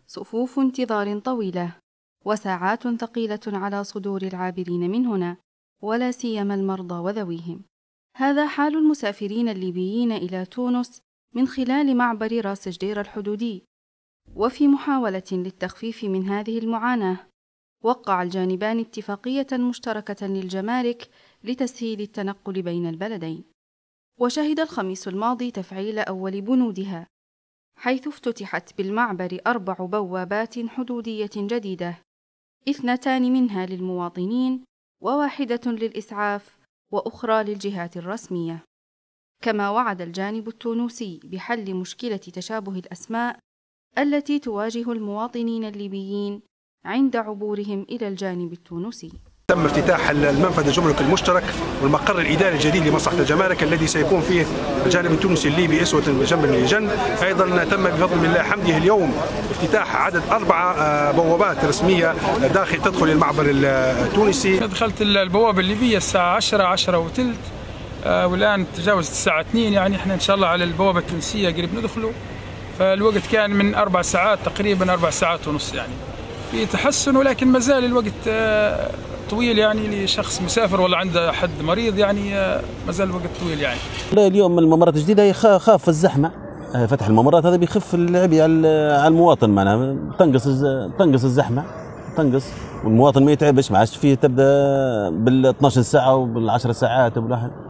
صفوف انتظار طويلة وساعات ثقيلة على صدور العابرين من هنا، ولا سيما المرضى وذويهم. هذا حال المسافرين الليبيين إلى تونس من خلال معبر راس جدير الحدودي. وفي محاولة للتخفيف من هذه المعاناة، وقع الجانبان اتفاقية مشتركة للجمارك لتسهيل التنقل بين البلدين. وشهد الخميس الماضي تفعيل أول بنودها، حيث افتتحت بالمعبر 4 بوابات حدودية جديدة، 2 منها للمواطنين و1 للإسعاف وأخرى للجهات الرسمية. كما وعد الجانب التونسي بحل مشكلة تشابه الأسماء التي تواجه المواطنين الليبيين عند عبورهم إلى الجانب التونسي. تم افتتاح المنفذ الجمركي المشترك والمقر الإداري الجديد لمصلحة الجمارك الذي سيكون فيه الجانب التونسي الليبي أسوة بجنب لجنب. أيضا تم بفضل الله حمده اليوم افتتاح عدد 4 بوابات رسمية تدخل المعبر التونسي. دخلت البوابة الليبية الساعة 10:10 والآن تجاوزت الساعة 2، يعني احنا إن شاء الله على البوابة التونسية قريب ندخله. فالوقت كان من 4 ساعات تقريبا 4 ساعات ونص، يعني في تحسن، ولكن ما زال الوقت طويل يعني لشخص مسافر ولا عنده حد مريض، يعني ما زال الوقت طويل يعني. اليوم الممرات الجديدة خاف الزحمة، فتح الممرات هذا بيخف العبء على المواطن، معناها تنقص الزحمة، والمواطن ما يتعبش، ما عادش فيه تبدا بال 12 ساعة وبال10 ساعات.